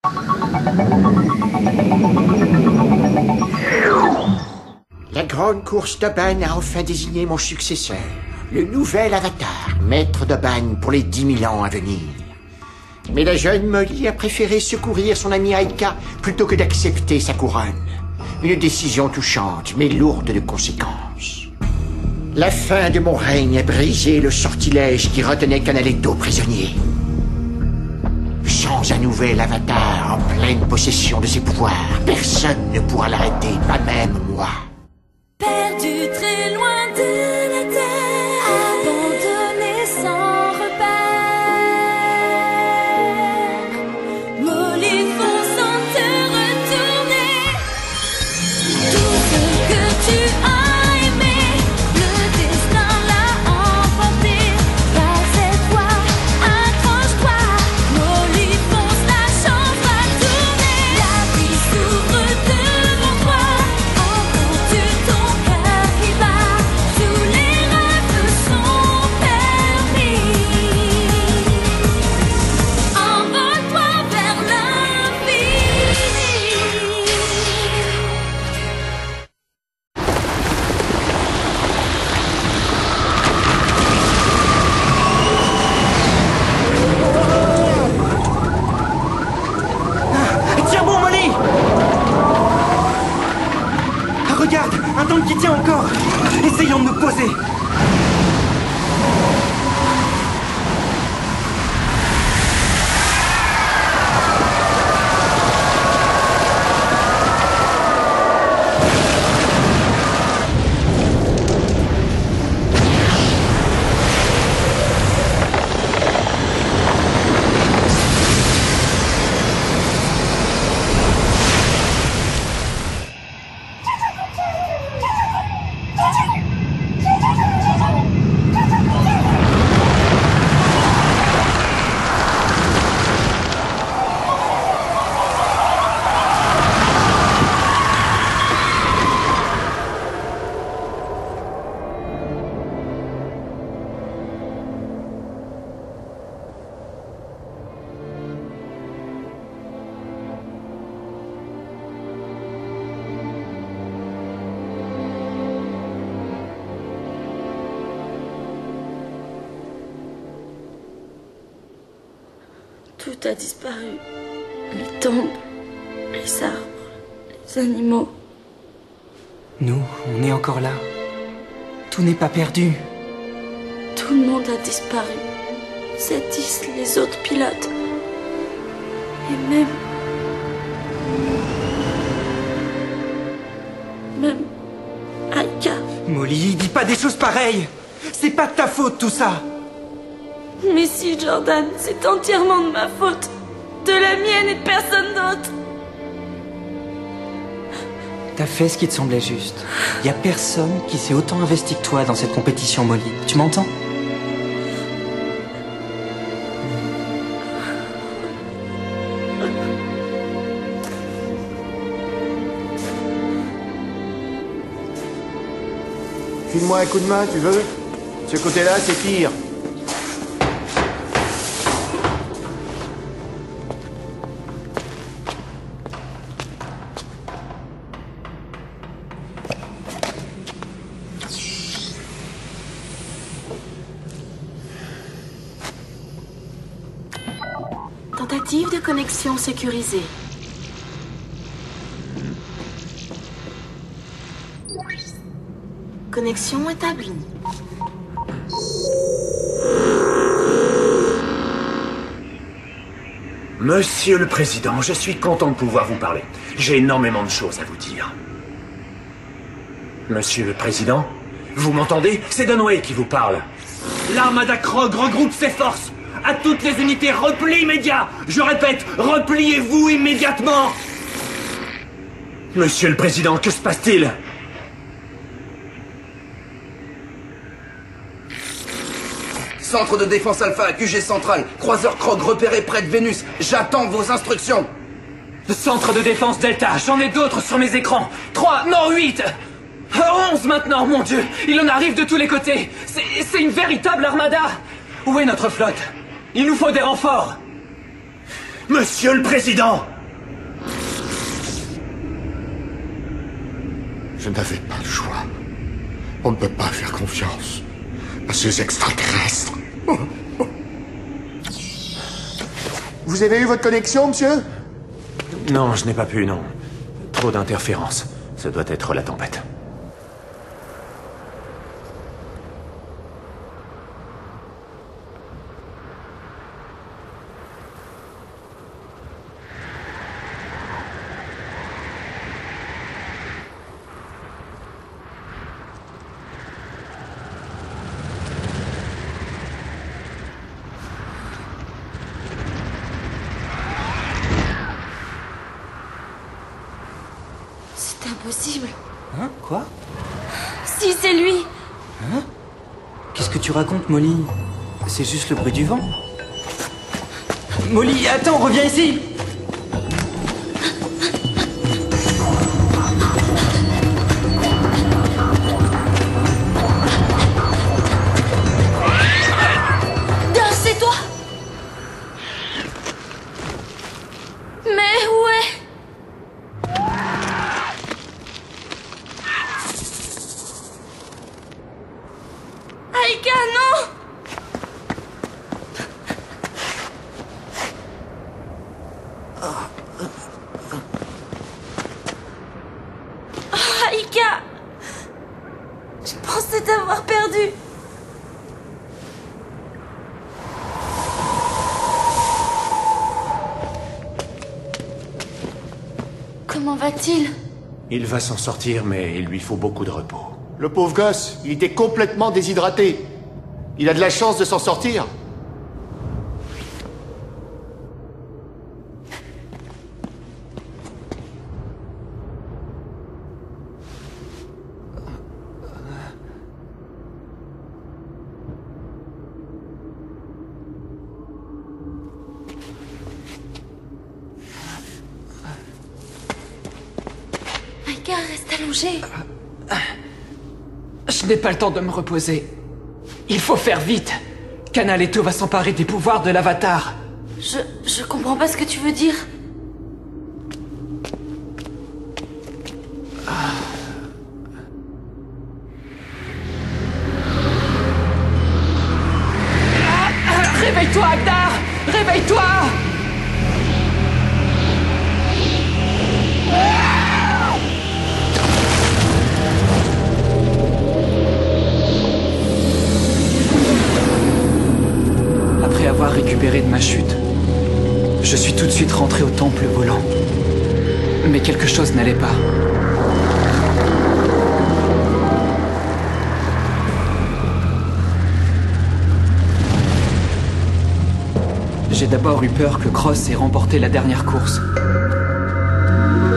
La grande course de Ban a enfin désigné mon successeur, le nouvel avatar, maître de Ban pour les 10 000 ans à venir. Mais la jeune Molly a préféré secourir son ami Aika plutôt que d'accepter sa couronne. Une décision touchante, mais lourde de conséquences. La fin de mon règne a brisé le sortilège qui retenait Canaletto prisonnier. Sans un nouvel avatar en pleine possession de ses pouvoirs, personne ne pourra l'arrêter, pas même moi. Perdu très loin de la terre, abandonné sans repère, Molly fonce sans te retourner. Tout ce que tu as aimé, le destin l'a emporté. Par cette voie, accroche-toi, Molly fonce, la chance va tourner. La vie s'ouvre devant toi, encours-tu ton cœur qui bat, tous les rêves sont permis. Envole-toi vers l'infini. Tiens bon, Molly! Ah, regarde, un tank qui tient encore. Essayons de nous poser. Tout a disparu. Les tombes, les arbres, les animaux. Nous, on est encore là. Tout n'est pas perdu. Tout le monde a disparu. Zedis, les autres pilotes. Et même Aika. Molly, dis pas des choses pareilles. C'est pas de ta faute tout ça. Mais si, Jordan, c'est entièrement de ma faute. De la mienne et de personne d'autre. T'as fait ce qui te semblait juste. Y a personne qui s'est autant investi que toi dans cette compétition, Molly. Tu m'entends? File-moi un coup de main, tu veux? Ce côté-là, c'est pire. Tentative de connexion sécurisée. Connexion établie. Monsieur le Président, je suis content de pouvoir vous parler. J'ai énormément de choses à vous dire. Monsieur le Président, vous m'entendez? C'est Dunway qui vous parle. L'armada Krog regroupe ses forces. À toutes les unités, repli immédiat. Je répète, repliez-vous immédiatement. Monsieur le Président, que se passe-t-il? Centre de défense Alpha, QG central. Croiseur Krog repéré près de Vénus. J'attends vos instructions. Centre de défense Delta, j'en ai d'autres sur mes écrans. 3, non 8 11 maintenant, mon Dieu. Il en arrive de tous les côtés. C'est une véritable armada. Où est notre flotte? Il nous faut des renforts. Monsieur le Président, Je n'avais pas le choix. On ne peut pas faire confiance à ces extraterrestres. Vous avez eu votre connexion, monsieur? Non, je n'ai pas pu, non. Trop d'interférences. Ce doit être la tempête. C'est impossible. Hein? Quoi? Si, c'est lui! Hein? Qu'est-ce que tu racontes, Molly? C'est juste le bruit du vent. Molly, attends, reviens ici! Daz, c'est toi! Mais où est... Aïka, non! Aïka! Je pensais t'avoir perdu. Comment va-t-il? Il va s'en sortir, mais il lui faut beaucoup de repos. Le pauvre gosse, il était complètement déshydraté. Il a de la chance de s'en sortir. Aïka, reste allongé. Je n'ai pas le temps de me reposer. Il faut faire vite. Canaletto va s'emparer des pouvoirs de l'Avatar. Je comprends pas ce que tu veux dire. Réveille-toi, Agdar! Réveille-toi! Après avoir récupéré de ma chute, je suis tout de suite rentré au temple volant. Mais quelque chose n'allait pas. J'ai d'abord eu peur que Cross ait remporté la dernière course.